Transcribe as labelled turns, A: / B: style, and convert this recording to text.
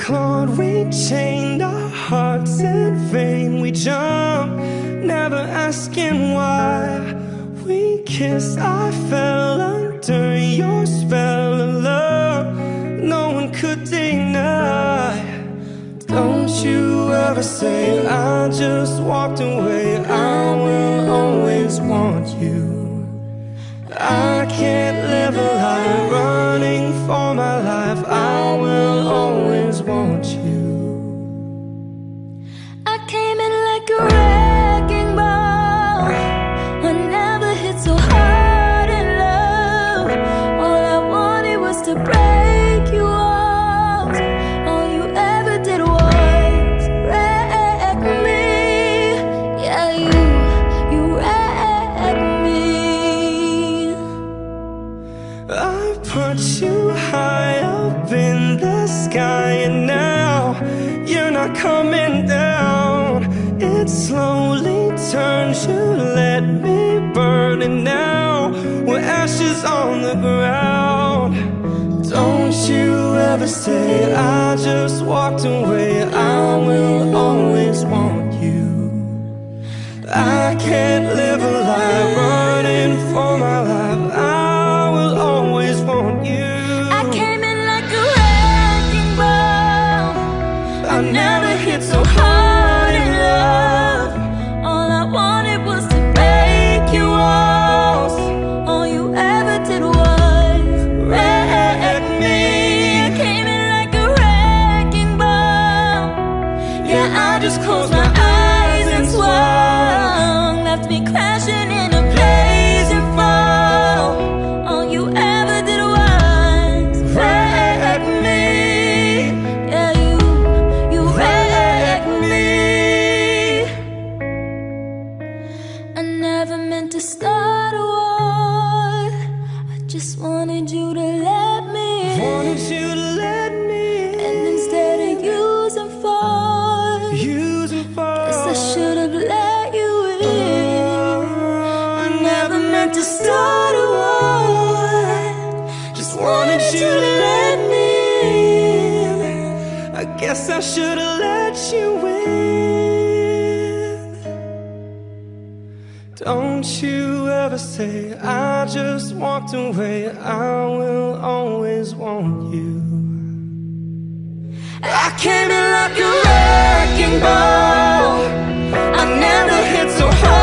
A: clawed, we chained our hearts in vain. We jumped, never asking why. We kissed, I fell under your spell of love no one could deny. Don't you ever say I just walked away. I will always want you. I can't live a life running for my life. I will always want you.
B: I came in like a wrecking ball. I never hit so hard in love. All I wanted was to break you off. All you ever did was wreck me. Yeah, you wrecked me.
A: I put you high up in the sky, and now you're not coming down. It slowly turns, you let me burn, and now we're ashes on the ground. Don't you ever say I just walked away. I will always want you. I can't live a life running for my life. I will always want you.
B: I came in like a wrecking ball.
A: I never hit so hard in love.
B: All I wanted was to break you off. All you ever did was wreck me. I came in like a wrecking ball. Yeah, I just closed my eyes and swung, left me crashing in a blazing fall. All you ever did was
A: Wreck me.
B: yeah, you wrecked me. I never meant to start a war. I just wanted you to let me in.
A: Wanted you to let me
B: And instead of use and fall,
A: use and fall.
B: guess I should have let you in.
A: I never meant to start a war. Just wanted you to let me in. I guess I should have let you in. Don't you ever say I just walked away. I will always want you. I came in like a wrecking ball. I never hit so hard.